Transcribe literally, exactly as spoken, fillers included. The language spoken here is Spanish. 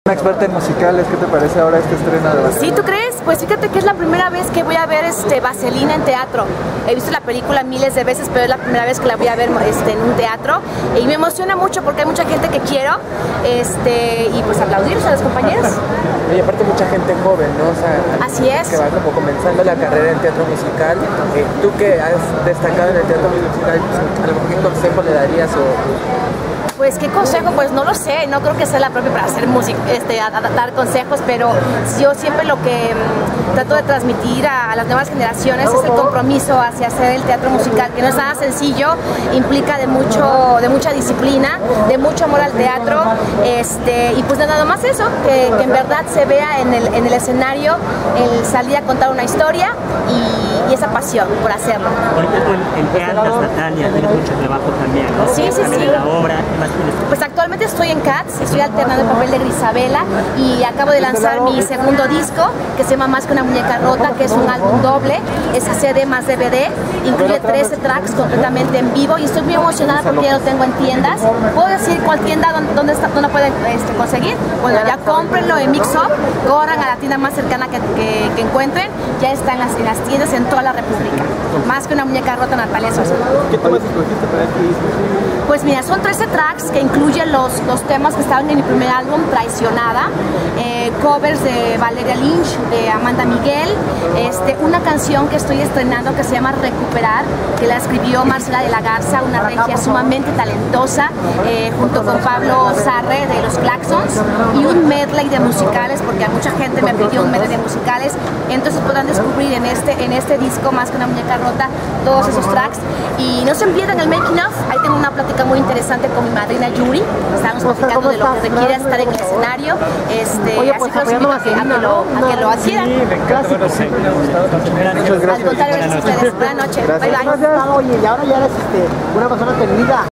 Una experta en musicales, ¿qué te parece ahora este estreno de Vaselina? ¿Sí, tú crees? Pues fíjate que es la primera vez que voy a ver este, Vaselina en teatro. He visto la película miles de veces, pero es la primera vez que la voy a ver este, en un teatro. Y me emociona mucho porque hay mucha gente que quiero este, y pues aplaudir a los compañeros. Y aparte mucha gente joven, ¿no? O sea, así es. Que va como comenzando la carrera en teatro musical. Eh, tú que has destacado en el teatro musical, a lo mejor ¿qué consejo le darías o...? Pues qué consejo, pues no lo sé, no creo que sea la propia para hacer música, este, a, a dar consejos, pero yo siempre lo que um, trato de transmitir a, a las nuevas generaciones es el compromiso hacia hacer el teatro musical, que no es nada sencillo, implica de mucho, de mucha disciplina, de mucho amor al teatro, este, y pues nada más eso, que, que en verdad se vea en el, en el escenario el salir a contar una historia y, y esa pasión por hacerlo. Ahorita tú en, en Cats, Natalia, tienes mucho trabajo también, ¿no? Sí, sí, también sí. En la obra. Pues actualmente estoy en Cats, estoy alternando el papel de Grisabela y acabo de lanzar mi segundo disco que se llama Más que una muñeca rota, que es un álbum doble, es C D más D V D, incluye trece tracks completamente en vivo y estoy muy emocionada porque ya lo tengo en tiendas. ¿Puedo decir cuál tienda donde, está, donde pueden este, conseguir? Bueno, ya cómprenlo en Mix Up, corran a la tienda más cercana que, que, que encuentren, ya está en las, en las tiendas en toda la República. Más que una muñeca rota, Natalia Sosa. ¿Qué temas escogiste para este disco? Pues mira, son trece tracks que incluyen los, los temas que estaban en mi primer álbum, Traicionada, eh, covers de Valeria Lynch, de Amanda Miguel, este, una canción que estoy estrenando que se llama Recuperar, que la escribió Marcela de la Garza, una regia sumamente talentosa, eh, junto con Pablo Sarre de los Claxons, y un medley de musicales, porque a mucha gente me pidió un medley de musicales, entonces podrán descubrir en este, en este disco, Más que una muñeca rota, todos esos tracks, y no se pierdan el making of, ahí tengo una plática muy interesante con mi madrina Yuri, estamos platicando de lo que requiere estar en el escenario, este, Oye, así pues, que los invito a que, a que lo, a que lo adquieran. Sí, me encanta. Bueno, sí. Al contrario, gracias a ustedes. Buenas noches. Bye bye. Oye, y ahora ya eres este, una persona tenida.